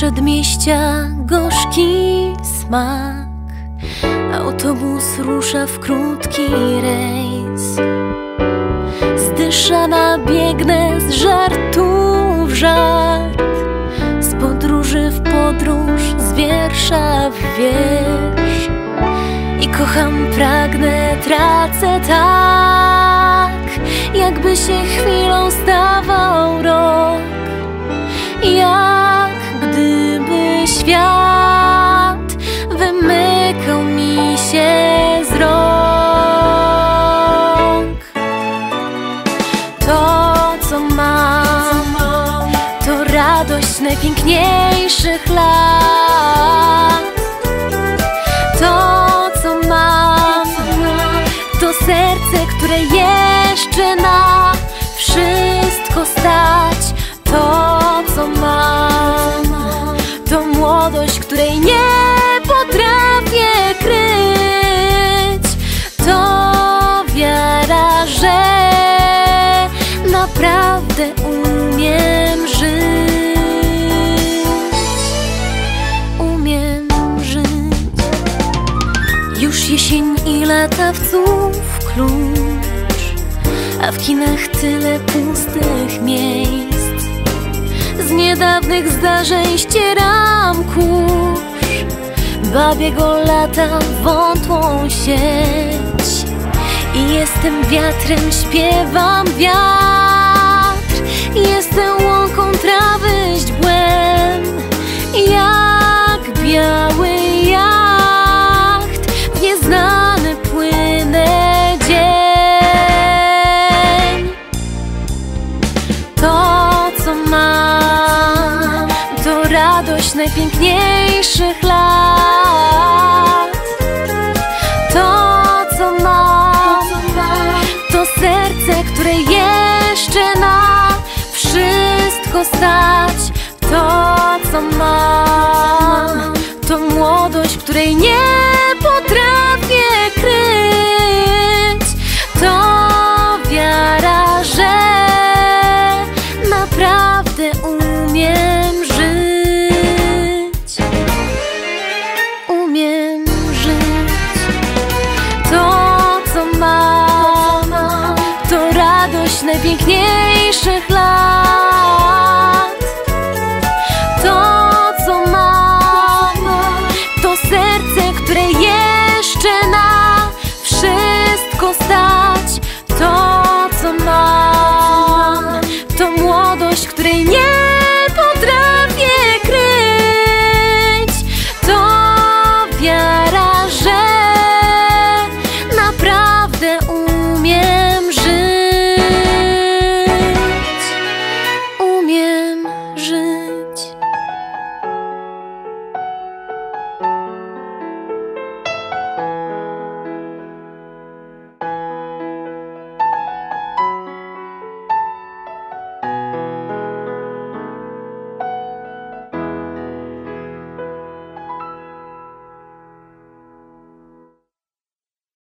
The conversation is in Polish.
Przedmieścia gorzki smak, autobus rusza w krótki rejs. Zdyszana biegnę z żartu w żart, z podróży w podróż, z wiersza w wiersz. I kocham, pragnę, tracę tak, jakby się chwilą stawał rok. Jak gdyby świat wymykał mi się z rąk. To, co mam, to radość najpiękniejszych lat. To, co mam, to serce, które jeszcze na wszystko stać. To, co mam, to młodość, której nie potrafię kryć. To wiara, że naprawdę umiem żyć. Umiem żyć. Już jesień i latawców klucz, a w kinach tyle pustych miejsc. Z niedawnych zdarzeń ścieram kurz babiego lata wątłą sieć. I jestem wiatrem, śpiewam wiatr. Jestem łąką trawy źdźbłem, jak biały jacht w nieznany płynę dzień. To, co mam, to radość najpiękniejszych lat. To, co mam, to serce, które jeszcze na wszystko stać. To, co mam, to młodość, której nie potrafię kryć. To wiara, że naprawdę umiem żyć. Umiem żyć. To, co mam, to radość najpiękniejszych lat.